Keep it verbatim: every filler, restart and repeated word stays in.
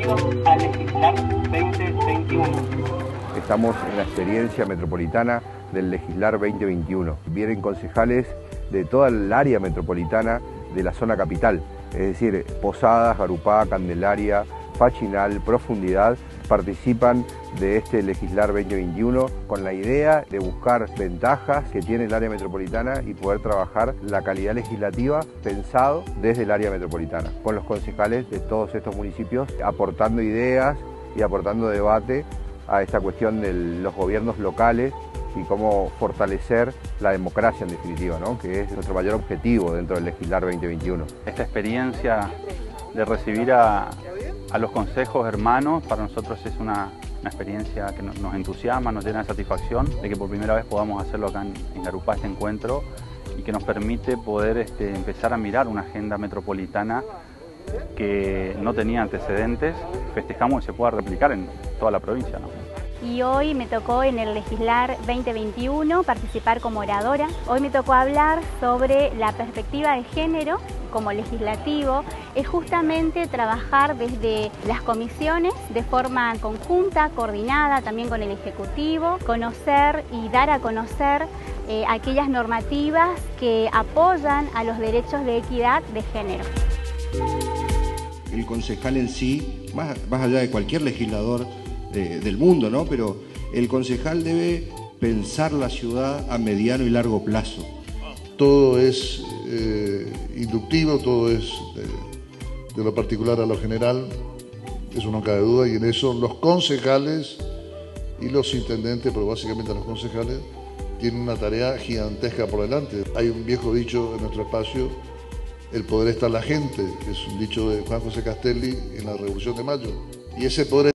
Bienvenidos a Legislar veinte veintiuno. Estamos en la experiencia metropolitana del Legislar veinte veintiuno. Vienen concejales de toda el área metropolitana de la zona capital, es decir, Posadas, Garupá, Candelaria, Fachinal, Profundidad, participan de este Legislar veinte veintiuno con la idea de buscar ventajas que tiene el área metropolitana y poder trabajar la calidad legislativa pensado desde el área metropolitana, con los concejales de todos estos municipios aportando ideas y aportando debate a esta cuestión de los gobiernos locales y cómo fortalecer la democracia en definitiva, ¿no? Que es nuestro mayor objetivo dentro del Legislar veinte veintiuno. Esta experiencia de recibir a, a los consejos hermanos para nosotros es una, una experiencia que nos, nos entusiasma, nos llena de satisfacción de que por primera vez podamos hacerlo acá en, en Garupá, este encuentro, y que nos permite poder este, empezar a mirar una agenda metropolitana que no tenía antecedentes. Festejamos que se pueda replicar en toda la provincia, ¿no? Y hoy me tocó en el Legislar veinte veintiuno participar como oradora. Hoy me tocó hablar sobre la perspectiva de género como legislativo. Es justamente trabajar desde las comisiones de forma conjunta, coordinada también con el Ejecutivo, conocer y dar a conocer eh, aquellas normativas que apoyan a los derechos de equidad de género. El concejal en sí, más, más allá de cualquier legislador de, del mundo, ¿no? Pero el concejal debe pensar la ciudad a mediano y largo plazo. Todo es eh, inductivo, todo es de, de lo particular a lo general, eso no cabe duda, y en eso los concejales y los intendentes, pero básicamente los concejales, tienen una tarea gigantesca por delante. Hay un viejo dicho en nuestro espacio: el poder está en la gente, que es un dicho de Juan José Castelli en la Revolución de Mayo, y ese poder